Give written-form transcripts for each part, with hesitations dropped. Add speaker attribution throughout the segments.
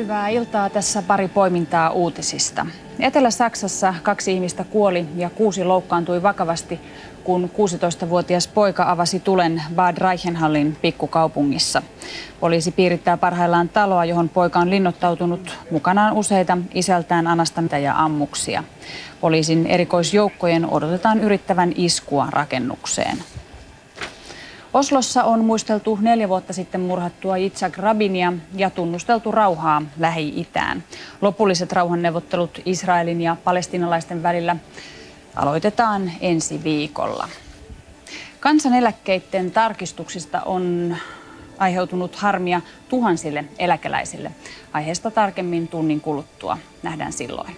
Speaker 1: Hyvää iltaa, tässä pari poimintaa uutisista. Etelä-Saksassa 2 ihmistä kuoli ja 6 loukkaantui vakavasti, kun 16-vuotias poika avasi tulen Bad Reichenhallin pikkukaupungissa. Poliisi piirittää parhaillaan taloa, johon poika on linnoittautunut mukanaan useita isältään anastamia ja ammuksia. Poliisin erikoisjoukkojen odotetaan yrittävän iskua rakennukseen. Oslossa on muisteltu 4 vuotta sitten murhattua Yitzhak Rabinia ja tunnusteltu rauhaa Lähi-itään. Lopulliset rauhanneuvottelut Israelin ja palestiinalaisten välillä aloitetaan ensi viikolla. Kansaneläkkeiden tarkistuksista on aiheutunut harmia tuhansille eläkeläisille. Aiheesta tarkemmin tunnin kuluttua. Nähdään silloin.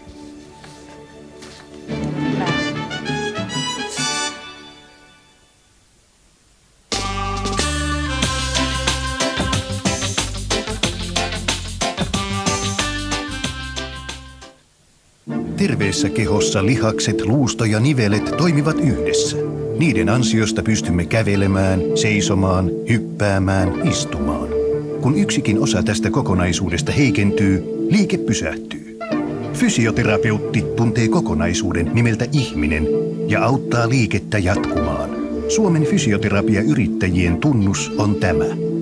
Speaker 2: Terveessä kehossa lihakset, luusto ja nivelet toimivat yhdessä. Niiden ansiosta pystymme kävelemään, seisomaan, hyppäämään, istumaan. Kun yksikin osa tästä kokonaisuudesta heikentyy, liike pysähtyy. Fysioterapeutti tuntee kokonaisuuden nimeltä ihminen ja auttaa liikettä jatkumaan. Suomen fysioterapiayrittäjien tunnus on tämä.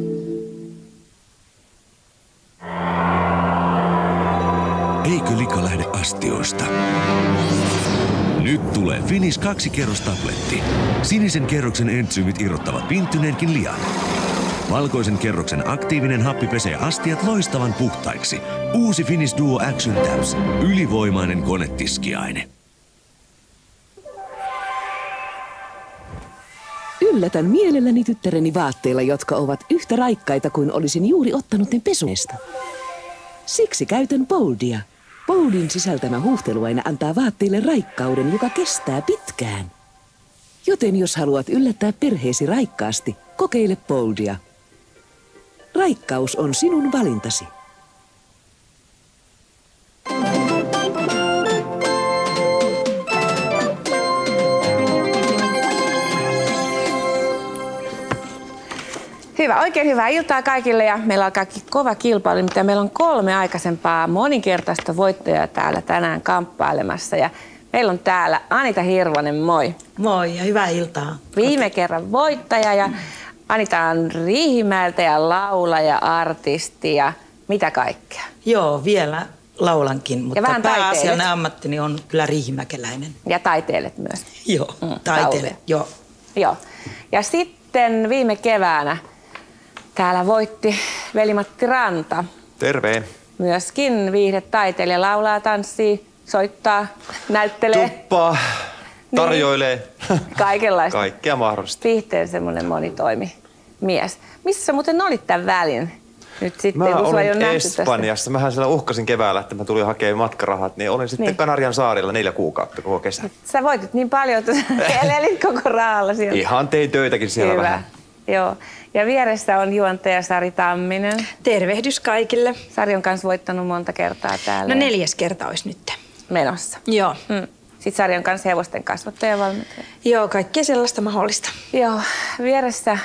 Speaker 3: Eikö lika lähde astioista? Nyt tulee Finish 2-kerrostabletti. Sinisen kerroksen entsyymit irrottavat pinttyneenkin lian. Valkoisen kerroksen aktiivinen happi pesee astiat loistavan puhtaiksi. Uusi Finish Duo Action Tabs. Ylivoimainen konetiskiaine.
Speaker 4: Yllätän mielelläni tyttäreni vaatteilla, jotka ovat yhtä raikkaita kuin olisin juuri ottanut ne pesuesta. Siksi käytän Boldia. Boldin sisältämä huuhteluaine antaa vaatteille raikkauden, joka kestää pitkään. Joten jos haluat yllättää perheesi raikkaasti, kokeile Boldia. Raikkaus on sinun valintasi.
Speaker 5: Hyvä, oikein hyvää iltaa kaikille ja meillä alkaa kova kilpailu, mitä meillä on 3 aikaisempaa moninkertaista voittajaa täällä tänään kamppailemassa ja meillä on täällä Anita Hirvonen, moi.
Speaker 6: Moi ja hyvää iltaa.
Speaker 5: Viime kerran voittaja ja Anita on Riihimäeltä ja laulaja, artisti ja mitä kaikkea.
Speaker 6: Joo, vielä laulankin, mutta
Speaker 5: vähän
Speaker 6: pääasiallinen ammattini on kyllä riihimäkeläinen.
Speaker 5: Ja taiteilet myös.
Speaker 6: Joo, taiteilet, joo.
Speaker 5: Joo. Ja sitten viime keväänä täällä voitti Veli-Matti Ranta.
Speaker 7: Terve.
Speaker 5: Myöskin viihdetaiteilija, laulaa, tanssii, soittaa, näyttelee.
Speaker 7: Tuppaa, tarjoilee.
Speaker 5: Niin. Kaikenlaista.
Speaker 7: Kaikkea mahdollista.
Speaker 5: Viihteen semmoinen monitoimimies. Missä sä muuten olit tämän välin? Nyt sitten,
Speaker 7: mä
Speaker 5: kun
Speaker 7: olin Espanjassa. Mähän siellä uhkasin keväällä, että mä tulin hakemaan matkarahat, niin olin sitten Kanarian saarilla 4 kuukautta koko kesän.
Speaker 5: Sä voitit niin paljon, että elit koko rahalla siellä.
Speaker 7: Ihan tein töitäkin siellä
Speaker 5: hyvä.
Speaker 7: Vähän.
Speaker 5: Joo. Ja vieressä on juontaja Sari Tamminen.
Speaker 8: Tervehdys kaikille.
Speaker 5: Sari on kanssa voittanut monta kertaa täällä.
Speaker 8: No 4. kerta olisi nyt.
Speaker 5: Menossa.
Speaker 8: Joo.
Speaker 5: Sitten Sari on kanssa hevosten kasvattaja ja valmentaja.
Speaker 8: Joo, kaikkea sellaista mahdollista.
Speaker 5: Joo. Vieressä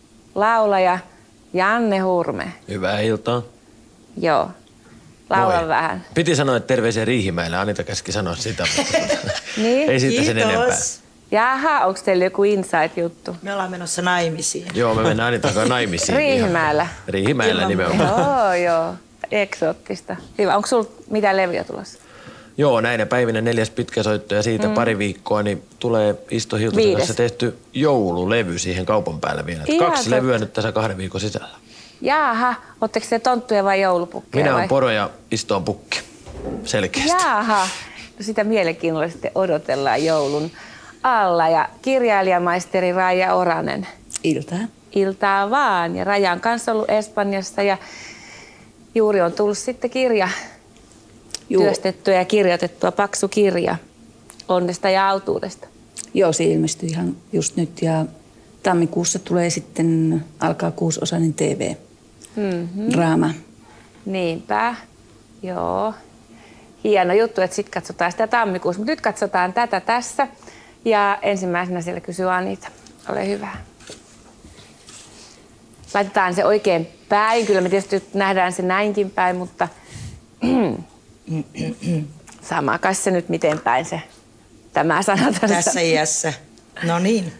Speaker 5: laulaja Janne Hurme.
Speaker 9: Hyvää iltaa.
Speaker 5: Joo. Laula
Speaker 9: Moi.
Speaker 5: vähän.
Speaker 9: Piti sanoa, että terveisiä Riihimäelle. Anita käski sanoa sitä, mutta
Speaker 5: niin?
Speaker 9: ei siitä sen enempää.
Speaker 5: Jaha, onko teillä joku insight-juttu?
Speaker 6: Me ollaan menossa naimisiin.
Speaker 9: Joo, me mennään Anitan kanssa naimisiin.
Speaker 5: Riihimäellä?
Speaker 9: Riihimäellä nimenomaan.
Speaker 5: Joo. Eksoottista. Hyvä. Onko sulla mitään levyä tulossa?
Speaker 9: Joo, näinä päivinä 4. pitkä soitto ja siitä pari viikkoa, niin tulee Isto Hiltusen kanssa tehty joululevy siihen kaupan päällä vielä. 2 levyä nyt tässä 2 viikon sisällä.
Speaker 5: Jaaha, ootteko te tonttuja vai joulupukkeja?
Speaker 9: Minä olen poro ja Isto on pukki. Selkeästi.
Speaker 5: Jaaha, no sitä mielenkiinnolla sitten odotellaan joulun alla. Ja kirjailijamaisteri Raija Oranen.
Speaker 6: Iltaa.
Speaker 5: Iltaa vaan. Ja Raija on kanssa ollut Espanjassa ja juuri on tullut sitten kirja. Työstettyä ja kirjoitettua paksu kirja onnesta ja autuudesta.
Speaker 10: Joo, se ilmestyi ihan just nyt ja tammikuussa tulee sitten, alkaa 6-osainen TV-draama.
Speaker 5: Niinpä, joo. Hieno juttu, että sitten katsotaan sitä tammikuussa, mutta nyt katsotaan tätä tässä. Ja ensimmäisenä siellä kysyy Anita. Ole hyvä. Laitetaan se oikein päin. Kyllä me tietysti nähdään se näinkin päin, mutta Sama kai se nyt miten päin se tämä sana
Speaker 6: Tässä iässä. No niin.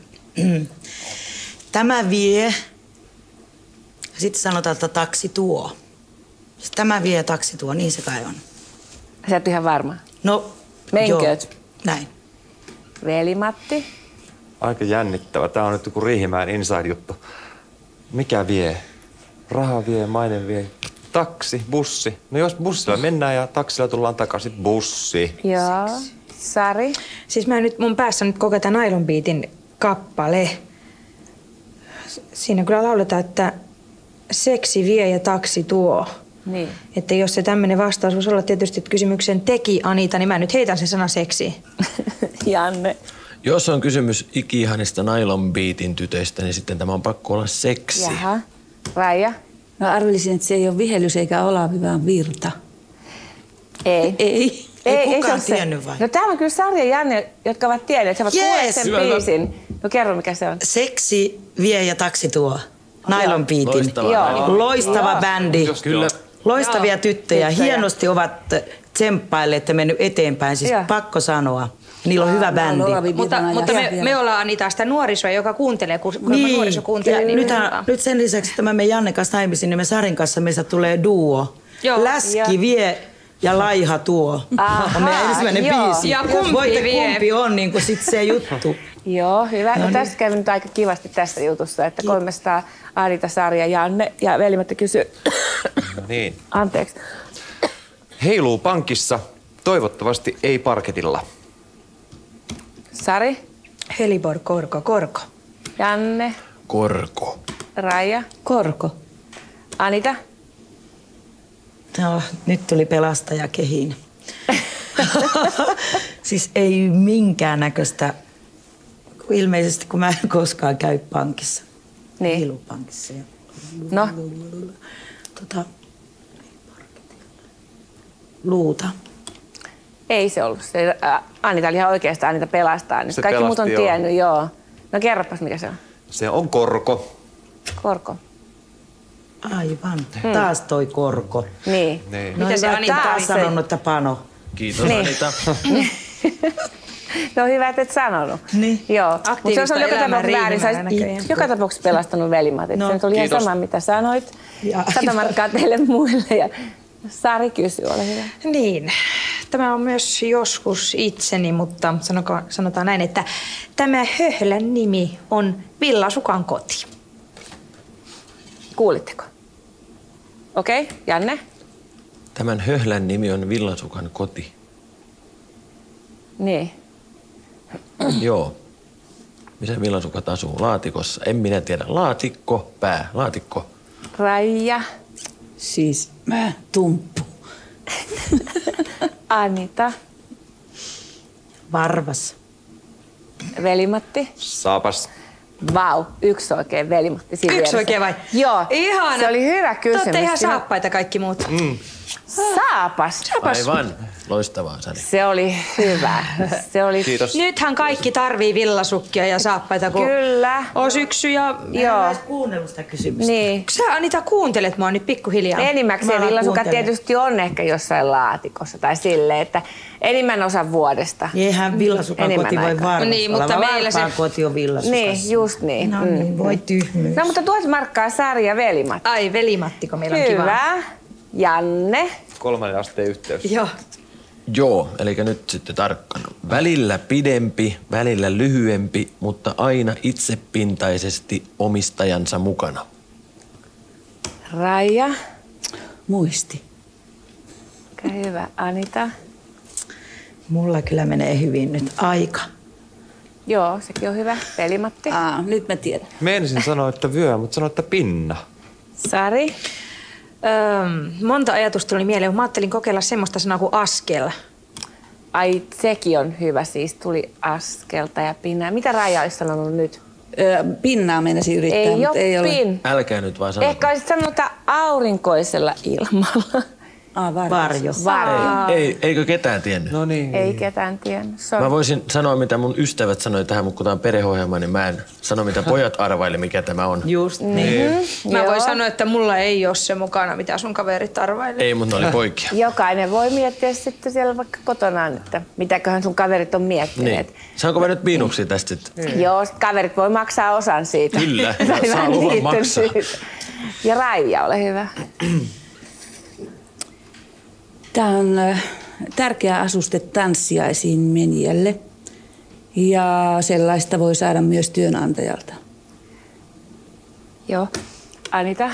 Speaker 6: Tämä vie. Sitten sanotaan, että taksi tuo. Tämä vie, taksi tuo. Niin se kai on.
Speaker 5: Sä et ihan varma.
Speaker 6: No,
Speaker 5: Menkööt.
Speaker 6: joo. Näin.
Speaker 5: Veli-Matti.
Speaker 7: Aika jännittävä. Tää on nyt joku Riihimäen inside-juttu. Mikä vie? Raha vie, maine vie. Taksi, bussi. No jos bussilla mennään ja taksilla tullaan takaisin. Bussi.
Speaker 5: Joo. Sari.
Speaker 8: Siis mun päässä nyt koko tämän Nylon Beatin kappale. Siinä kyllä lauletaan, että seksi vie ja taksi tuo.
Speaker 5: Niin.
Speaker 8: Että jos se tämmöinen vastaus voisi olla tietysti, että kysymyksen teki Anita, niin mä nyt heitän sen sana seksi.
Speaker 5: Janne.
Speaker 9: Jos on kysymys ikihanista Nylon Beatin tytöistä, niin sitten tämä on pakko olla seksi.
Speaker 5: Jaha. Raija.
Speaker 10: No arvelisin, että se ei ole vihellys eikä olavi, vaan virta.
Speaker 5: Ei.
Speaker 6: Ei kukaan
Speaker 5: se ole
Speaker 6: tiennyt vai?
Speaker 5: No täällä on kyllä Sari ja Janne, jotka ovat tienneet. He ovat kuulleet sen biisin. No kerro, mikä se on.
Speaker 6: Seksi vie ja taksi tuo. Nylon Beatin.
Speaker 9: Loistava.
Speaker 6: Loistava bändi.
Speaker 9: Kyllä.
Speaker 6: Loistavia tyttöjä. Hienosti ovat tsemppailleet ja mennyt eteenpäin. Siis pakko sanoa. Niillä on hyvä bändi.
Speaker 8: Mutta me ollaan Anita sitä nuorisoa, joka kuuntelee, kun nuoriso kuuntelee. Niin
Speaker 6: nyt sen lisäksi, että mä menen Janne kanssa naimisiin, niin me Sarin kanssa meistä tulee duo.
Speaker 8: Joo.
Speaker 6: Läski vie ja laiha tuo. On meidän ensimmäinen biisi.
Speaker 8: Ja
Speaker 6: kumpi on niin kuin sit se juttu.
Speaker 5: Joo, hyvä. No tästä käy nyt aika kivasti tässä jutussa, että 300 Anita, Sari ja Janne. Ja Veli-Matti kysyy.
Speaker 7: No niin.
Speaker 5: Anteeksi.
Speaker 7: Heiluu pankissa. Toivottavasti ei parketilla.
Speaker 5: Sari.
Speaker 8: Helibor, korko.
Speaker 5: Janne.
Speaker 9: Korko.
Speaker 5: Raija.
Speaker 10: Korko.
Speaker 5: Anita.
Speaker 6: No, nyt tuli pelastaja kehiin. Siis ei minkäännäköistä, ilmeisesti kun mä en koskaan käy pankissa.
Speaker 5: Niin.
Speaker 6: Heilupankissa.
Speaker 5: No.
Speaker 6: Luuta.
Speaker 5: Ei se ollut. Se, Anita oli ihan oikeastaan Anita pelastaa. Nyt
Speaker 7: Se
Speaker 5: kaikki muut on
Speaker 7: pelasti,
Speaker 5: tiennyt, joo. No kerropas mikä se on.
Speaker 7: Se on korko.
Speaker 5: Korko.
Speaker 6: Aivan. Taas toi korko.
Speaker 5: Niin.
Speaker 7: Niin.
Speaker 6: No
Speaker 8: Mitä se
Speaker 6: hyvä,
Speaker 8: Anita
Speaker 6: taas
Speaker 8: oli?
Speaker 6: sanonut, että pano.
Speaker 9: Kiitos
Speaker 5: Niin.
Speaker 9: Anita.
Speaker 5: No hyvä, että et sanonut.
Speaker 6: Niin.
Speaker 5: Joo. Mutta se olisi ollut joka tapauksessa väärin. Sä olisit joka tapauksessa pelastanut Veli-Matit.
Speaker 6: No,
Speaker 5: se nyt oli ihan
Speaker 7: kiitos.
Speaker 5: sama, mitä sanoit.
Speaker 6: Ja
Speaker 5: 100 markkaa teille muille. Ja Sari kysyy, ole hyvä.
Speaker 8: Niin. Tämä on myös joskus itseni, mutta sanotaan näin, että tämä höhlän nimi on Villasukan koti.
Speaker 5: Kuulitteko? Okei, Janne.
Speaker 9: Tämän höhlän nimi on Villasukan koti.
Speaker 5: Niin.
Speaker 9: Joo. Missä villasukat asuu? Laatikossa. En minä tiedä. Laatikko, pää. Laatikko.
Speaker 5: Raija.
Speaker 10: Siis tumppu.
Speaker 5: Anita.
Speaker 6: Varvas.
Speaker 5: Veli-Matti.
Speaker 7: Saapas.
Speaker 5: Vau, yksi oikein Veli-Matti siinä
Speaker 8: Yksi
Speaker 5: vieressä.
Speaker 8: oikein vai?
Speaker 5: Joo.
Speaker 8: Ihana.
Speaker 5: Se oli hyvä
Speaker 8: Te
Speaker 5: kysymys.
Speaker 8: olette ihan
Speaker 5: Siinä-
Speaker 8: saappaita kaikki muut.
Speaker 5: Saapas.
Speaker 9: Aivan. Loistavaa, Sari.
Speaker 5: Se oli hyvä. Se oli...
Speaker 7: Kiitos.
Speaker 8: Nythän kaikki tarvii villasukkia ja saappaita, kun
Speaker 5: Kyllä.
Speaker 8: on syksy ja...
Speaker 5: Joo.
Speaker 6: Mä en kuunnellut sitä kysymystä.
Speaker 5: Niin.
Speaker 8: Sä Anita kuuntelet mua nyt pikkuhiljaa.
Speaker 5: Enimmäkseen
Speaker 6: Mä
Speaker 5: villasukat
Speaker 6: kuuntelen.
Speaker 5: tietysti on ehkä jossain laatikossa tai silleen, että enimmän osan vuodesta.
Speaker 6: Niin eihän villasukan
Speaker 5: Enemmän
Speaker 6: koti voi
Speaker 5: aikaa.
Speaker 6: varvas
Speaker 8: Niin,
Speaker 6: olla,
Speaker 8: mutta
Speaker 6: vaan
Speaker 8: meillä se-
Speaker 6: varpaan koti on villasukassa.
Speaker 5: Niin, just niin.
Speaker 6: No niin, voi tyhmyys.
Speaker 5: No mutta 1000 markkaa Sari ja Veli-Matti.
Speaker 8: Ai, Veli-Mattiko meillä on kiva.
Speaker 5: Hyvä. Janne.
Speaker 7: 3. asteen yhteys.
Speaker 8: Joo.
Speaker 9: Joo, eli nyt sitten tarkkana. Välillä pidempi, välillä lyhyempi, mutta aina itsepintaisesti omistajansa mukana.
Speaker 5: Raija.
Speaker 10: Muisti.
Speaker 5: Okei, hyvä. Anita.
Speaker 6: Mulla kyllä menee hyvin nyt aika.
Speaker 5: Joo, sekin on hyvä. Veli-Matti.
Speaker 10: Nyt mä tiedän.
Speaker 7: Meinasin sanoa, että vyö, mutta sanoin, että pinna.
Speaker 5: Sari.
Speaker 8: Monta ajatusta tuli mieleen, mutta mä ajattelin kokeilla semmoista sanaa kuin askel.
Speaker 5: Ai, sekin on hyvä. Siis tuli askelta ja pinnaa. Mitä Raija olisi sanonut nyt?
Speaker 10: Pinnaa meinasi yrittää,
Speaker 5: Ei
Speaker 10: mutta
Speaker 5: ole
Speaker 10: ei ole.
Speaker 5: pin.
Speaker 9: Älkää nyt vaan sanoko.
Speaker 5: Ehkä olisit sanonut, että aurinkoisella ilmalla.
Speaker 6: Varjo.
Speaker 9: Eikö ketään tiennyt?
Speaker 7: No niin.
Speaker 5: Ei ketään tiennyt.
Speaker 9: Mä voisin sanoa, mitä mun ystävät sanoi tähän, mutta kun tää on perheohjelma, niin mä en sano, mitä pojat arvaili, mikä tämä on.
Speaker 6: Just niin.
Speaker 8: Mä voin sanoa, että mulla ei ole se mukana, mitä sun kaverit arvailee.
Speaker 9: Ei, mutta ne oli poikia.
Speaker 5: Jokainen voi miettiä sitten siellä vaikka kotonaan, että mitäköhän sun kaverit on miettineet.
Speaker 9: Niin. Saanko mä nyt miinuksia tästä sitten?
Speaker 5: Joo, kaverit voi maksaa osan siitä.
Speaker 9: Kyllä, saa luvan maksaa.
Speaker 5: Ja Raija, ole hyvä.
Speaker 10: Tämä on tärkeä asuste tanssiaisiin menijälle ja sellaista voi saada myös työnantajalta.
Speaker 5: Joo. Anita?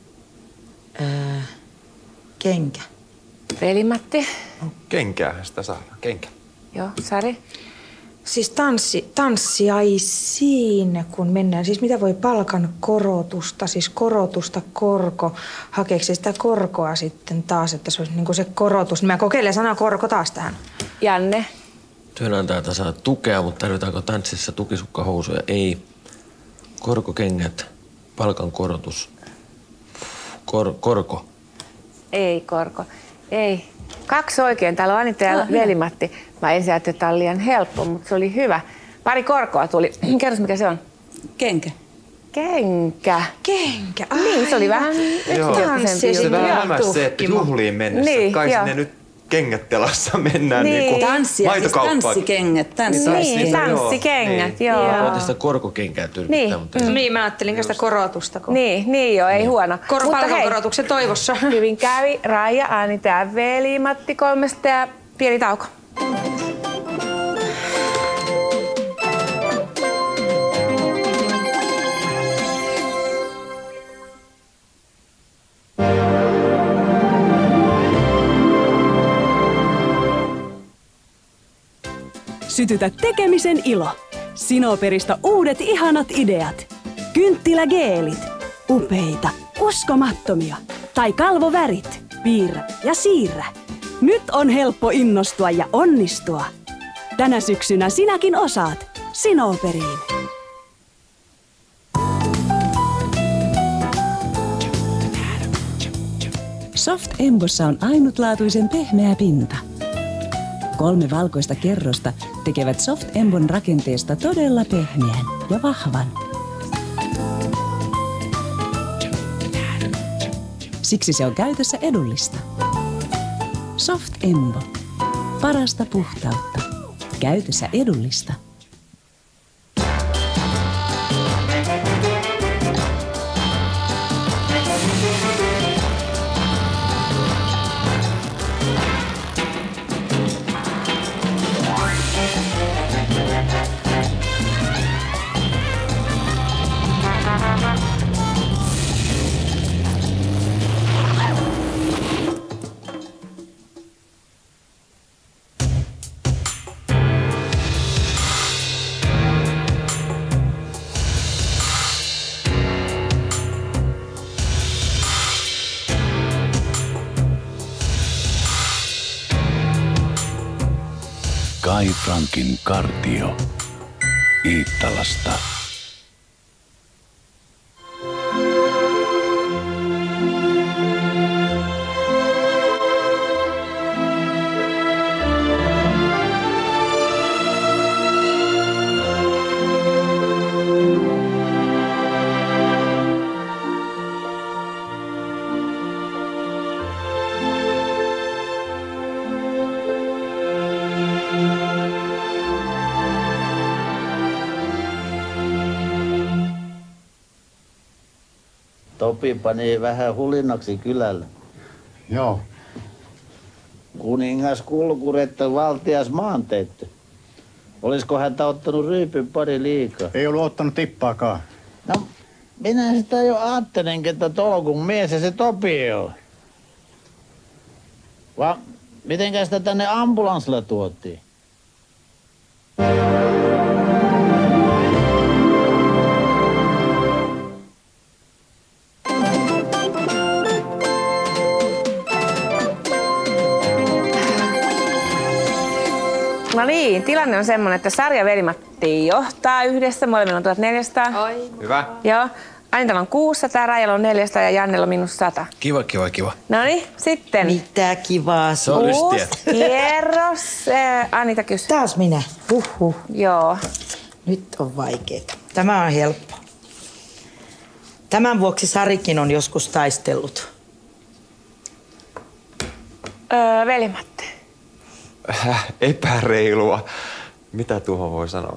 Speaker 6: Kenkä.
Speaker 5: Veli-Matti?
Speaker 7: Kenkäähän sitä saadaan. Kenkä.
Speaker 5: Joo. Sari?
Speaker 8: Siis tanssiaisiin, kun mennään. Siis mitä voi palkan korotusta, siis korotusta, korko. Hakeeko se sitä korkoa sitten taas, että se olisi niin kuin se korotus? Mä kokeilen sanaa korko taas tähän.
Speaker 5: Janne?
Speaker 9: Työnantajalta saa tukea, mutta tarvitaanko tanssissa tukisukkahousuja? Ei. Korkokengät, palkankorotus, korko.
Speaker 5: Ei korko. Ei. 2 oikein. Täällä on Anita ja Veli-Matti. Mä ensin ajattelin, että tämä oli liian helppo, mutta se oli hyvä. Pari korkoa tuli. Kerros, mikä se on?
Speaker 10: Kenkä.
Speaker 5: Kenkä.
Speaker 8: Kenkä.
Speaker 5: Niin, se oli vähän
Speaker 7: tanssi. Se vähän hämäsi se, että juhliin mennessä.
Speaker 5: Niin,
Speaker 7: kai sinne nyt kengättelassa mennään
Speaker 5: niin.
Speaker 10: Tanssia, siis tanssikengät.
Speaker 5: Niin, tanssikengät, joo.
Speaker 9: Voitaisiin sitä korkokenkää tyrkyttää, mutta ei.
Speaker 8: Niin, mä ajattelin sitä korotusta.
Speaker 5: Niin joo, ei huono.
Speaker 8: Palkankorotuksen toivossa.
Speaker 5: Hyvin kävi. Raija, Anita ja Veli-Matti 3 ja pieni tauko.
Speaker 11: Sytytä tekemisen ilo. Sinoperista uudet ihanat ideat. Kynttilägeelit. Upeita, uskomattomia. Tai kalvovärit. Piirrä ja siirrä. Nyt on helppo innostua ja onnistua. Tänä syksynä sinäkin osaat Sinoperiin.
Speaker 4: Soft Embossa on ainutlaatuisen pehmeä pinta. 3 valkoista kerrosta tekevät Soft Embon rakenteesta todella pehmeän ja vahvan. Siksi se on käytössä edullista. Soft Embo. Parasta puhtautta. Käytössä edullista.
Speaker 2: Kai Frankin kartio. Iittalasta.
Speaker 12: Topi pani vähän hulinnaksi kylällä.
Speaker 13: Joo.
Speaker 12: Kuningas kulkuretta valtias maanteette. Olisiko häntä ottanut ryypyn pari liikaa?
Speaker 13: Ei ollut ottanut tippaakaan.
Speaker 12: No, minä sitä jo ajattelenkin, että tolkun mies ja se Topi on. Vaan mitenkä sitä tänne ambulanssilla tuotiin?
Speaker 5: No niin, tilanne on semmoinen, että Sari ja Veli-Matti johtaa yhdessä. Molemmilla on 1400.
Speaker 7: Hyvä.
Speaker 5: Joo. Anitalla on 600, Rajalla on 400 ja Jannella on -100.
Speaker 9: Kiva.
Speaker 5: Noniin, sitten.
Speaker 6: Mitä kivaa.
Speaker 9: Se on lystiä.
Speaker 5: Kierros. Anita kysy.
Speaker 6: Taas minä.
Speaker 5: Joo.
Speaker 6: Nyt on vaikeeta. Tämä on helppo. Tämän vuoksi Sarikin on joskus taistellut.
Speaker 5: Veli-Matti.
Speaker 7: Epäreilua. Mitä tuohon voi sanoa?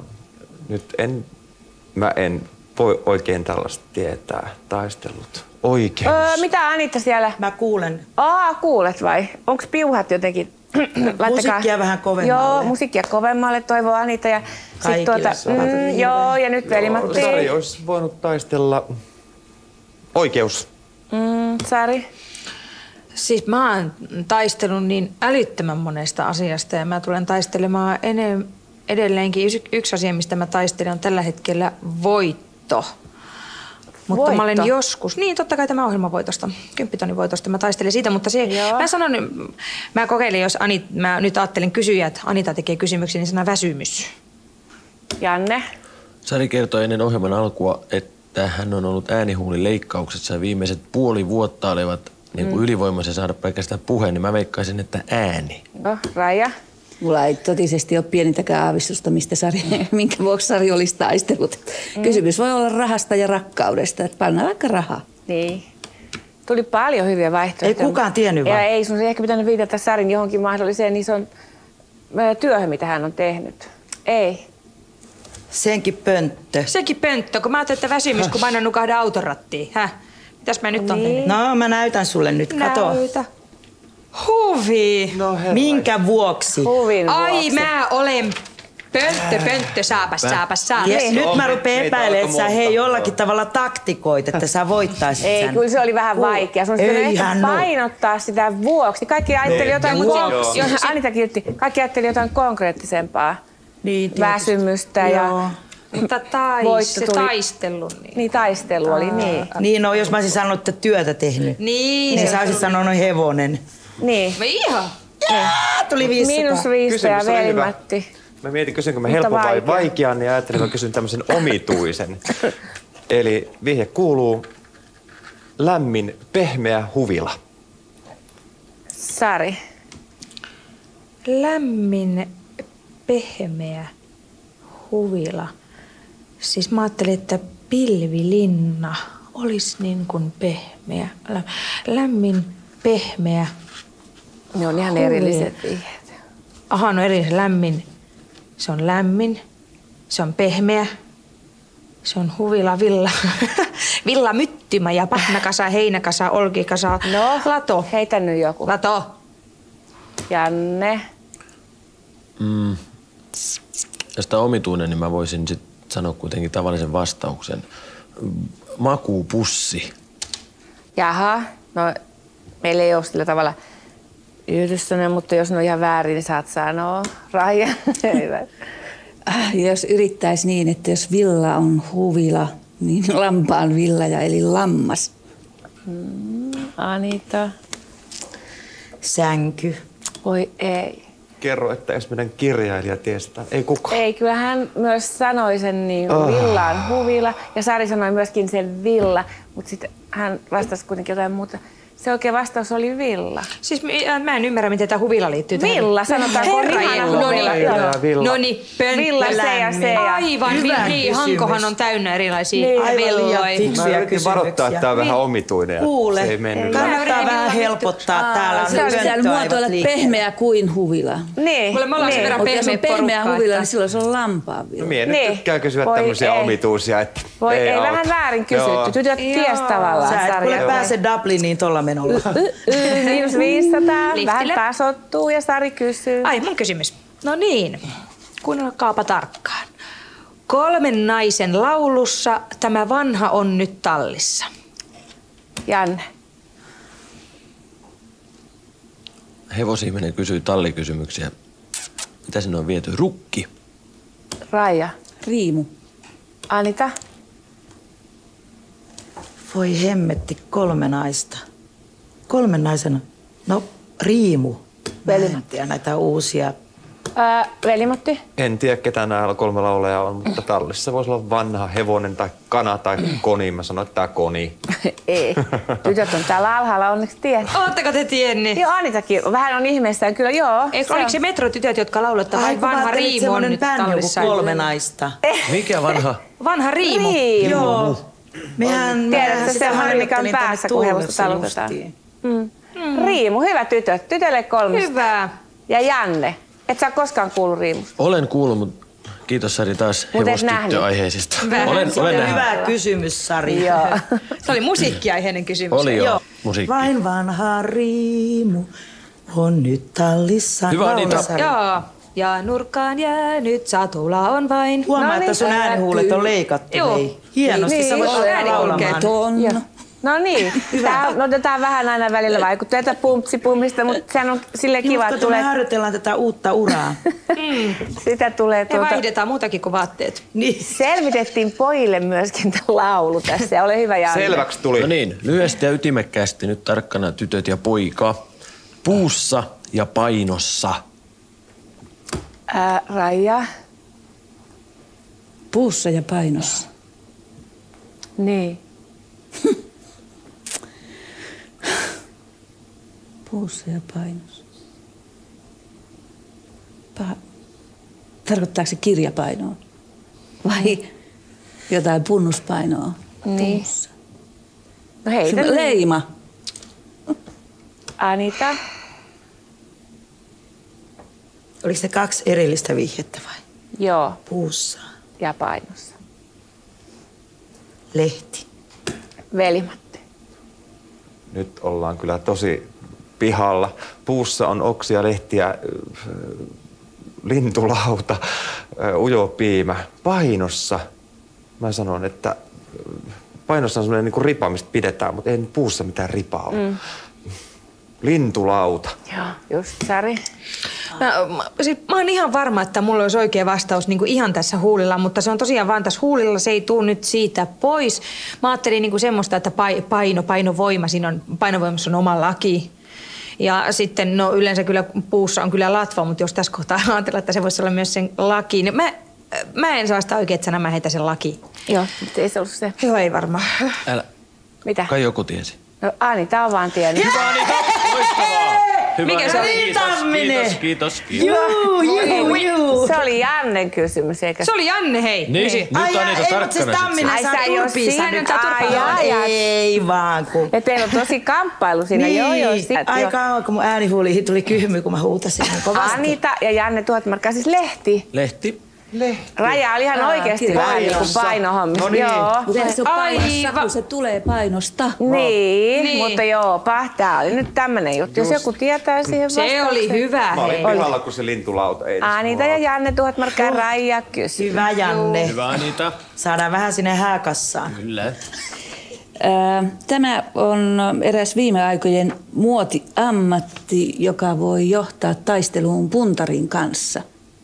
Speaker 7: Mä en voi oikein tällaista tietää. Taistellut. Oikeus.
Speaker 5: Mitä Anita siellä?
Speaker 6: Mä kuulen.
Speaker 5: Kuulet vai? Onks piuhat jotenkin?
Speaker 6: Musiikkia vähän kovemmalle.
Speaker 5: Joo, musiikkia kovemmalle, toivoo Anita. Ja sit joo, ja nyt Veli-Matti.
Speaker 7: Sari olisi voinut taistella oikeus.
Speaker 5: Sari?
Speaker 8: Siis mä oon taistellut niin älyttömän monesta asiasta ja mä tulen taistelemaan edelleenkin. Yksi asia, mistä mä taistelen, on tällä hetkellä voitto. Mutta mä olen joskus, niin totta kai tämä ohjelmavoitosta, 10 000 voitosta, mä taistelin siitä, mutta mä kokeilin, jos mä nyt ajattelin kysyä, että Anita tekee kysymyksiä, niin sana väsymys.
Speaker 5: Janne?
Speaker 9: Sari kertoi ennen ohjelman alkua, että hän on ollut äänihuulileikkauksessa ja viimeiset puoli vuotta olivat niin kuin ylivoimaisen saada pelkästään puheen, niin mä veikkaisin, että ääni.
Speaker 5: No, Raija?
Speaker 10: Mulla ei totisesti ole pienintäkään aavistusta, minkä vuoksi Sari olisi taistellut. Kysymys voi olla rahasta ja rakkaudesta, että pannaan vaikka rahaa.
Speaker 5: Niin. Tuli paljon hyviä vaihtoehtoja.
Speaker 6: Ei kukaan tiennyt vai?
Speaker 5: Ei, sun ehkä pitänyt viitata Sarin johonkin mahdolliseen ison työhön, mitä hän on tehnyt. Ei.
Speaker 6: Senkin pönttö.
Speaker 8: Sekin pönttö, kun mä ajattelin, että väsymys, kun mä aina nukahdan autorattiin. Mitäs mä nyt on tehnyt?
Speaker 6: No, mä näytän sulle nyt. Kato.
Speaker 8: Näytä. Huvi.
Speaker 6: No, minkä vuoksi?
Speaker 5: Huvin vuoksi.
Speaker 8: Ai, mä olen pönttö, saapas.
Speaker 6: Nyt mä rupean epäilemään, että sä jollakin tavalla taktikoit, että sä voittaisit
Speaker 5: sen. Ei, kyllä se oli vähän vaikea. Sun olisi ehkä painottaa sitä vuoksi. Kaikki ajatteli jotain, jos Anita kirjoitti, kaikki ajatteli jotain konkreettisempaa. Väsymystä ja...
Speaker 8: Mutta se taistelu.
Speaker 5: Niin, taistelu oli, niin.
Speaker 6: Niin, no jos mä olisin sanonut, että työtä tehnyt.
Speaker 8: Niin.
Speaker 6: Sä olisit sanonut hevonen.
Speaker 5: Niin.
Speaker 8: Ihan.
Speaker 6: Tuli 500.
Speaker 5: -500 ja Veli-Matti.
Speaker 7: Mä mietin, kysynkö mä helpon vai vaikean, niin ajattelin, että mä kysyn tämmöisen omituisen. Eli vihje kuuluu lämmin, pehmeä huvila.
Speaker 5: Sari.
Speaker 8: Lämmin, pehmeä huvila. Siis mä ajattelin, että pilvilinna olisi niin kuin pehmeä. Lämmin, pehmeä.
Speaker 5: Ne on ihan erilliset vihjeet.
Speaker 8: Aha, no erilliset. Lämmin. Se on lämmin. Se on pehmeä. Se on huvila, villa. Villa, myttymä ja patnakasa, heinäkasa, olkikasa.
Speaker 5: No,
Speaker 8: lato.
Speaker 5: Heitä nyt joku.
Speaker 8: Lato.
Speaker 5: Janne.
Speaker 9: Jos tää on omituinen, niin mä voisin sit sanoa kuitenkin tavallisen vastauksen. Makuupussi.
Speaker 5: Jaha, no meillä ei ole sillä tavalla yhdistyneen, mutta jos ne on ihan väärin, niin saat sanoa. Raija.
Speaker 10: Jos yrittäisi niin, että jos villa on huvila, niin lampaan villaja eli lammas.
Speaker 5: Anita.
Speaker 6: Sänky.
Speaker 5: Voi ei.
Speaker 7: Kerro, että jos meidän kirjailija tiestää. Ei kukaan.
Speaker 5: Ei, kyllä hän myös sanoi sen niin villa on huvila. Ja Sari sanoi myöskin sen villa, mutta sitten hän vastasi kuitenkin jotain muuta. Se oikea vastaus oli villa.
Speaker 8: Siis mä en ymmärrä, miten tämä huvila liittyy tähän.
Speaker 5: Villa, sanotaan
Speaker 8: huvila. No niin, pönttö lämmin. Aivan, niin, Hankohan on täynnä erilaisia villoja.
Speaker 7: Mä yritin varoittaa, että tämä on vähän omituinen.
Speaker 6: Kuule,
Speaker 7: se ei mennyt.
Speaker 6: kannattaa vähän helpottaa. Täällä on
Speaker 10: pönttö muotoilla pehmeä kuin huvila.
Speaker 5: Niin.
Speaker 8: Me ollaan sen verran
Speaker 10: pehmeä huvila, niin silloin se on lampaan villa.
Speaker 7: No mie nyt tykkään kysyä tämmöisiä omituisia, että
Speaker 5: ei vähän väärin kysytty. Tytöt ties tavallaan.
Speaker 6: Sä et kuule pääse Dubliniin tolla menolla.
Speaker 5: -500. Vähän tasottuu ja Sari kysyy.
Speaker 8: Ai, mun kysymys. No niin, kuunnelkaapa tarkkaan. 3 naisen laulussa tämä vanha on nyt tallissa.
Speaker 5: Janne.
Speaker 9: Hevosihminen kysyi tallikysymyksiä. Mitä sinne on viety? Rukki.
Speaker 5: Raija.
Speaker 10: Riimu.
Speaker 5: Anita.
Speaker 6: Voi hemmetti, 3 naista. 3 naisena. No, riimu. Mä en tiedä näitä uusia
Speaker 5: Veli-Matti?
Speaker 7: En tiedä, ketä näillä 3 laulajaa on, mutta tallissa voisi olla vanha hevonen tai kana tai koni. Mä sanoin, että tää koni.
Speaker 5: Ei. Tytöt on täällä alhaalla, onneksi tiedät.
Speaker 8: Ootteko te tiennyt?
Speaker 5: Joo, Anitakin. Vähän on ihmeessään kyllä, joo.
Speaker 8: Oliko se metrotytöt, jotka lauloivat vai vanha Riimu on nyt tallissa?
Speaker 6: 3 naista.
Speaker 9: Mikä vanha?
Speaker 8: Vanha Riimu.
Speaker 6: Joo.
Speaker 5: Tiedätkö semmoinen, mikä on päässä, kun hevosta talutetaan? Riimu, hyvä tytöt. Tytölle 3.
Speaker 8: Hyvä.
Speaker 5: Ja Janne. Et sä koskaan kuullut Riimusta?
Speaker 9: Olen kuullut, mutta kiitos Sari taas hevostyttöaiheisista. Olen nähnyt.
Speaker 6: Hyvä kysymys, Sari.
Speaker 5: Joo.
Speaker 8: Se oli musiikkiaiheinen kysymys.
Speaker 9: Oli joo, musiikki.
Speaker 6: Vain vanha Riimu on nyt tallissa.
Speaker 9: Hyvä Anita.
Speaker 8: Joo. Ja nurkkaan jäänyt satula on vain.
Speaker 6: Huomaa, että sun äänihuulet on leikattu.
Speaker 8: Joo.
Speaker 6: Hei. Hienosti sä voit laulamaan.
Speaker 5: No niin, tähän otetaan vähän aina välillä vaikutteita pumpsipumista, mutta sehän on silleen kiva, että
Speaker 6: tulee... Me harjoitellaan tätä uutta uraa.
Speaker 5: Sitä tulee
Speaker 8: ja vaihdetaan muutakin kuin vaatteet.
Speaker 5: Niin. Selvitettiin pojille myöskin tämä laulu tässä ja ole hyvä Janne.
Speaker 7: Selväksi tuli.
Speaker 9: No niin, lyhyesti ja ytimekkäästi nyt tarkkana tytöt ja poika. Puussa ja painossa.
Speaker 5: Raija.
Speaker 10: Puussa ja painossa.
Speaker 5: Niin.
Speaker 10: Puussa ja painossa. Tarkoittaako se kirjapainoa? Vai jotain punnuspainoa?
Speaker 5: Niin.
Speaker 10: Puussa.
Speaker 5: No heitä.
Speaker 10: Leima.
Speaker 5: Anita.
Speaker 6: Oliko se 2 erillistä vihjettä vai?
Speaker 5: Joo.
Speaker 6: Puussa.
Speaker 5: Ja painossa.
Speaker 6: Lehti.
Speaker 5: Veli-Matti.
Speaker 7: Nyt ollaan kyllä tosi pihalla. Puussa on oksia, lehtiä, lintulauta, ujopiimä. Painossa, mä sanon, että painossa on semmoinen niin kuin ripa, mistä pidetään, mutta ei puussa mitään ripaa ole. Lintulauta.
Speaker 5: Joo, just Sari.
Speaker 8: Mä oon ihan varma, että mulla olisi oikea vastaus niin kuin ihan tässä huulilla, mutta se on tosiaan vaan tässä huulilla, se ei tule nyt siitä pois. Mä ajattelin niin kuin semmoista, että painovoima, painovoimassa on oma laki. Ja sitten, no yleensä kyllä puussa on kyllä latva, mutta jos tässä kohtaa ajatellaan, että se voisi olla myös sen laki, niin mä en saa sitä oikeet sanaa, mä heitän sen laki.
Speaker 5: Joo, mutta ei se ollut se.
Speaker 8: Joo, ei varmaan.
Speaker 9: Älä.
Speaker 5: Mitä?
Speaker 9: Kai joku tiesi.
Speaker 5: No Anita on vaan tiennyt.
Speaker 9: Hyvä Anita, loistavaa. Hyvä.
Speaker 8: Mikä se oli?
Speaker 9: Kiitos.
Speaker 6: Juu.
Speaker 5: Se oli Jannen kysymys, eikä?
Speaker 8: Se oli Janne, hei.
Speaker 9: Niin, nyt Anita tarkkana
Speaker 6: Ei vaan kun...
Speaker 5: Ja teillä on tosi kamppailu siinä.
Speaker 6: Niin.
Speaker 5: Joo.
Speaker 6: Aikaa kun mun äänihuuliin tuli kyhmy, kun mä huutasin niin kovasti.
Speaker 5: Anita ja Janne 1000 markkaa, siis lehti. Raja oli ihan oikeasti vähän niin kuin painohommissa.
Speaker 7: No niin.
Speaker 10: Mutta eihän se ole painossa, kun se tulee painosta.
Speaker 5: Niin, mutta joo, tää oli nyt tämmönen juttu. Jos joku tietää siihen vastauksen.
Speaker 8: Se oli hyvä.
Speaker 7: Mä olin pihalla, kun se lintulauta ei.
Speaker 5: Anita ja Janne 1000 markkaa, Raija kysyi.
Speaker 6: Hyvä Janne.
Speaker 9: Hyvä Anita.
Speaker 6: Saadaan vähän sinne hääkassaan.
Speaker 9: Kyllä.
Speaker 10: Tämä on eräs viime aikojen muotiammatti, joka voi johtaa taisteluun puntarin kanssa.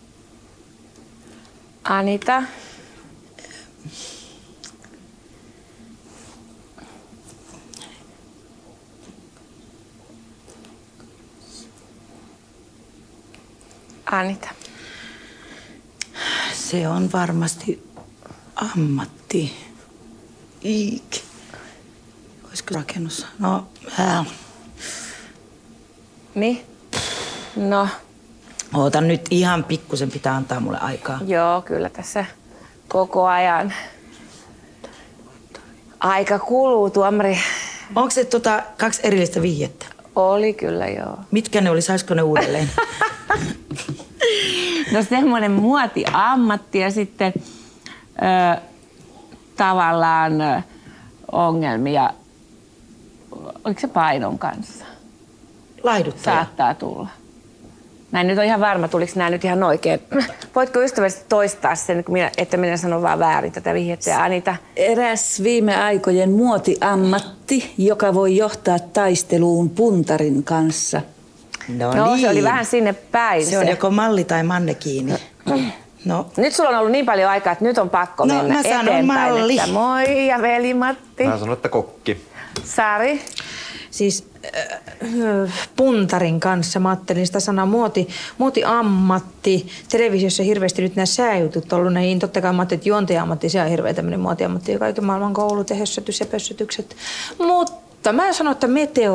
Speaker 5: Anita. Anita.
Speaker 6: Se on varmasti ammatti. Olisiko rakennus? No,
Speaker 5: Niin? No.
Speaker 6: Ootan nyt ihan pikkusen, pitää antaa mulle aikaa.
Speaker 5: Joo, kyllä tässä koko ajan. Aika kuluu, tuomari.
Speaker 6: Onko se 2 erillistä vihjettä?
Speaker 5: Oli kyllä, joo.
Speaker 6: Mitkä ne oli? Saisiko ne uudelleen?
Speaker 5: No semmoinen muotiammatti ja sitten tavallaan ongelmia. Oliko se painon kanssa?
Speaker 6: Laihduttaja.
Speaker 5: Saattaa tulla. Mä en nyt ole ihan varma, tuliko nämä nyt ihan oikein. Voitko ystävällisesti toistaa sen, että minä sanon vaan väärin tätä vihjettä ja Anita?
Speaker 10: Eräs viime aikojen muotiammatti, joka voi johtaa taisteluun puntarin kanssa.
Speaker 6: No niin.
Speaker 5: Se oli vähän sinne päin.
Speaker 6: Se on joko malli tai mannekiini. No.
Speaker 5: Nyt sulla on ollut niin paljon aikaa, että nyt on pakko mennä
Speaker 6: mä sanon
Speaker 5: eteenpäin.
Speaker 6: malli.
Speaker 5: Että moi ja veli-Matti.
Speaker 7: Mä sanon, että kokki.
Speaker 5: Sari.
Speaker 8: Siis puntarin kanssa mä ajattelin sitä sanaa muotiammatti. Televisiossa hirveästi nyt nämä sääjutut ollut, niin totta kai mä ajattelin, että juontaja-ammatti, se on hirveä tämmöinen muotiammatti ja kaiken maailman koulut ja hössötys ja pössötykset. Mutta mä sanon, että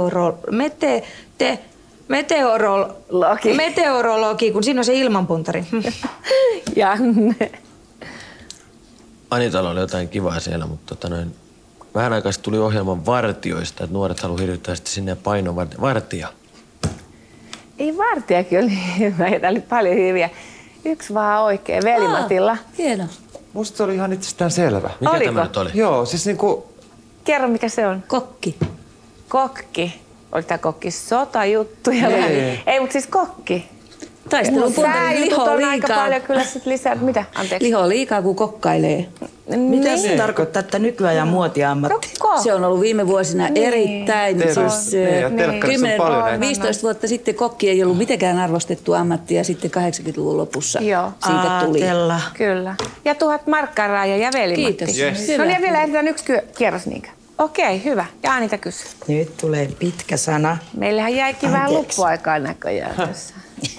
Speaker 8: meteorologi, kun siinä on se ilmanpuntari.
Speaker 5: Janne.
Speaker 9: Anitalla oli jotain kivaa siellä, mutta vähän aikaa tuli ohjelman vartioista, että nuoret haluaa hirvittää sinne ja painovartija.
Speaker 5: Ei vartijakin oli hyvä ja täällä oli paljon hyviä. Yksi vaan oikein, veli-Matilla.
Speaker 10: Hieno.
Speaker 7: Musta se oli ihan itsestään selvä.
Speaker 9: Mikä tämä nyt oli?
Speaker 7: Joo, siis niinku...
Speaker 5: Kerro, mikä se on.
Speaker 10: Kokki.
Speaker 5: Kokki. Oli tää kokki sotajuttuja? Ei, mutta siis kokki.
Speaker 10: Taistelun puntarin liho
Speaker 5: on aika
Speaker 10: liikaa.
Speaker 5: paljon kyllä sit lisää. Mitä? Anteeksi.
Speaker 10: Liho liikaa, kun kokkailee.
Speaker 6: Mitä se tarkoittaa, että nykyajan muotiammatti?
Speaker 10: Se on ollut viime vuosina erittäin. Siis,
Speaker 7: telkkarissa on paljon näitä.
Speaker 10: 15 vuotta sitten kokki ei ollut mitenkään arvostettu ammatti ja sitten 80-luvun lopussa siitä tuli.
Speaker 5: Kyllä. Ja 1000 markkaa Raija ja veli-Matti.
Speaker 10: Kiitos.
Speaker 7: Yes.
Speaker 5: No niin, vielä ehditään yksi kierros niinkö? Okei, hyvä. Ja Anita kysy.
Speaker 6: Nyt tulee pitkä sana.
Speaker 5: Meillähän jäikin vähän loppuaikaa näköjään tässä.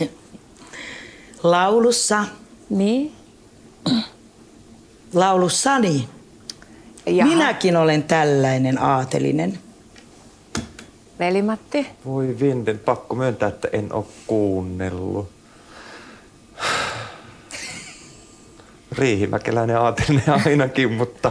Speaker 6: Laulussa.
Speaker 5: Niin?
Speaker 6: Laulussani.
Speaker 5: Jaha.
Speaker 6: Minäkin olen tällainen aatelinen.
Speaker 5: Veli-Matti.
Speaker 7: Voi Vinden, pakko myöntää, että en oo kuunnellut. Riihimäkeläinen aatelinen ainakin, mutta...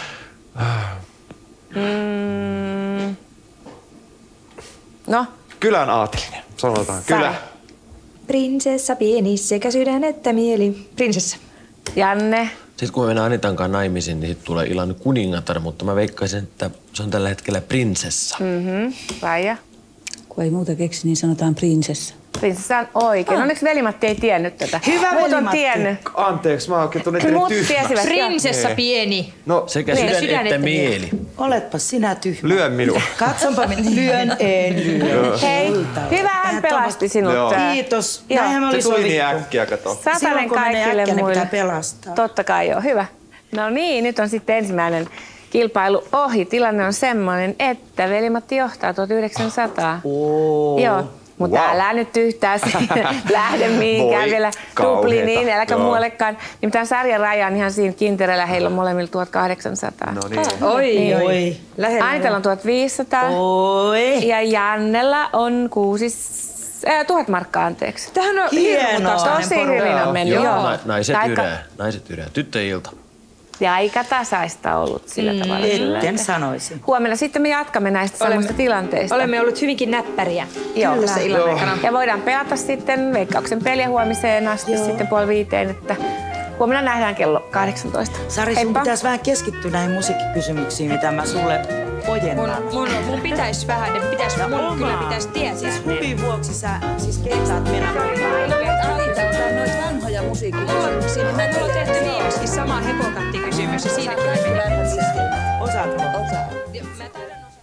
Speaker 5: No?
Speaker 7: Kylän aatelinen, sanotaan. Kylä.
Speaker 8: Prinsessa pieni, sekä sydän että mieli. Prinsessa.
Speaker 5: Janne.
Speaker 9: Sitten kun me mennään Anitan kanssa naimisiin, niin sitten tulee Ilan kuningatar, mutta mä veikkaisin, että se on tällä hetkellä prinsessa.
Speaker 5: Raija.
Speaker 10: Kun ei muuta keksi, niin sanotaan prinsessa.
Speaker 5: Prinsessa on oikein. Onneksi veli-Matti ei tiennyt tätä.
Speaker 6: Hyvä
Speaker 5: Mut on
Speaker 6: veli-Matti.
Speaker 5: tiennyt.
Speaker 7: Anteeksi, mä oikein tulin
Speaker 5: Mut
Speaker 7: tyhmäksi.
Speaker 5: tiesivät.
Speaker 8: Prinsessa
Speaker 7: Niin.
Speaker 8: pieni.
Speaker 7: No,
Speaker 9: Sekä sydän että mieli.
Speaker 6: Oletpa sinä tyhmä.
Speaker 7: lyö minua.
Speaker 6: Katsonpa minä. Lyön, en lyö.
Speaker 5: Hei, hyvä hän pelasti sinut.
Speaker 7: Joo.
Speaker 6: Kiitos.
Speaker 5: Joo.
Speaker 6: Näinhän me
Speaker 7: Se
Speaker 6: oli
Speaker 7: tuli niin
Speaker 6: sovittu.
Speaker 7: äkkiä, kato.
Speaker 5: Satanen
Speaker 6: Silloin, kun menee
Speaker 5: kaikille
Speaker 6: äkkiä, ne
Speaker 5: muille.
Speaker 6: pitää pelastaa.
Speaker 5: Totta kai joo, hyvä. No niin, nyt on sitten ensimmäinen kilpailu ohi. Tilanne on semmoinen, että veli-Matti johtaa 1900. Joo. Mutta älä nyt yhtään lähde mihinkään
Speaker 7: Voi
Speaker 5: vielä
Speaker 7: kauheeta.
Speaker 5: Dubliniin, äläkä
Speaker 7: Joo.
Speaker 5: muuallekaan. Nimittäin Sarja Raja on ihan siinä kintereillä, heillä on molemmilla 1800.
Speaker 7: No niin.
Speaker 6: Oi.
Speaker 5: Anitalla on 1500
Speaker 6: Oi.
Speaker 5: ja Jannella on 1000 markkaa, anteeksi.
Speaker 8: Tämähän on
Speaker 6: Hienoa.
Speaker 8: hirmutasainen
Speaker 5: Tosi
Speaker 8: porukka.
Speaker 5: hyvin on mennyt.
Speaker 9: Joo,
Speaker 5: Joo.
Speaker 9: naiset yrää. Tyttöilta.
Speaker 5: Ja aika tasaista ollut sillä tavalla.
Speaker 6: Etten sanoisi.
Speaker 5: Huomenna sitten me jatkamme näistä samasta tilanteista.
Speaker 8: Olemme olleet hyvinkin näppäriä.
Speaker 5: Joo.
Speaker 8: Kyllä se illan aikana.
Speaker 5: Ja voidaan pelata sitten Veikkauksen peliä huomiseen asti sitten 4:30, että huomenna nähdään kello 18.
Speaker 6: Sari, sun pitäisi vähän keskittyä näihin musiikkikysymyksiin, mitä mä sulle ojennan.
Speaker 8: Mun pitäisi vähän, mun kyllä pitäisi tietää.
Speaker 6: Siis huvin vuoksi sä kehtaat mennä.
Speaker 10: Anita on noita vanhoja musiikkikysymyksiä.
Speaker 8: Mulla on tehty viimeiskin sama hepokattikysymys ja siinäkin me mennään.
Speaker 6: Osaatko?
Speaker 10: Osaa.
Speaker 8: Mä taidan osata.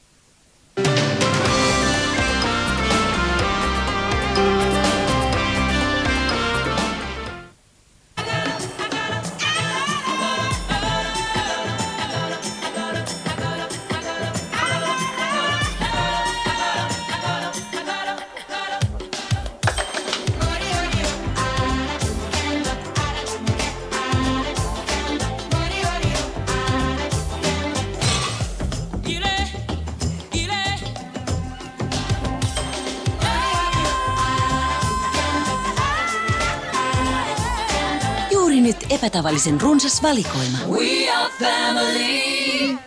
Speaker 14: Juuri nyt epätavallisen runsas valikoima.
Speaker 15: We are family.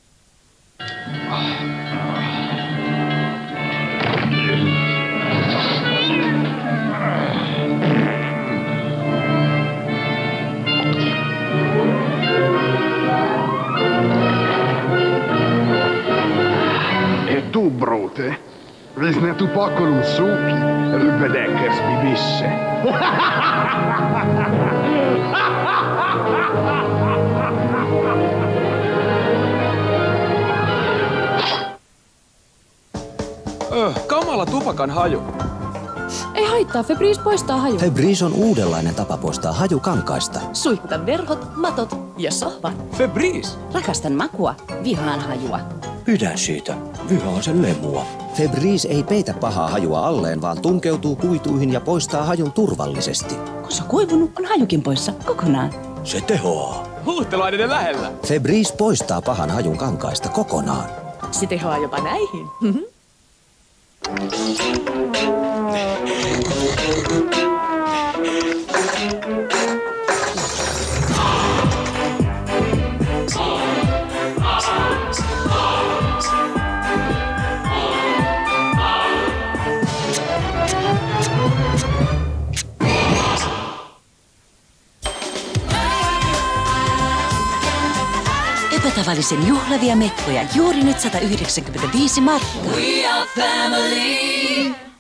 Speaker 16: E tu, Brote? Visne tu poco un supi, Rubedeckers bibisse.
Speaker 17: Kamala tupakan haju. Ei haittaa, Febreze poistaa hajua.
Speaker 18: Febreze on uudenlainen tapa poistaa haju kankaista.
Speaker 17: Suihkuta verhot, matot ja sohvan.
Speaker 18: Febreze.
Speaker 17: Rakastan makua, vihaan hajua.
Speaker 18: Pidä siitä. Vihaan sen lemua. Febreze ei peitä pahaa hajua alleen, vaan tunkeutuu kuituihin ja poistaa hajun turvallisesti.
Speaker 17: Kun se on kuivunut, on hajukin poissa kokonaan.
Speaker 18: Se tehoaa.
Speaker 19: Huuhteluaineiden lähellä.
Speaker 18: Febreze poistaa pahan hajun kankaista kokonaan.
Speaker 17: Se tehoaa jopa näihin.
Speaker 14: Epätavallisen juhlavia mekkoja juuri nyt 195 markkaa.
Speaker 15: We are family.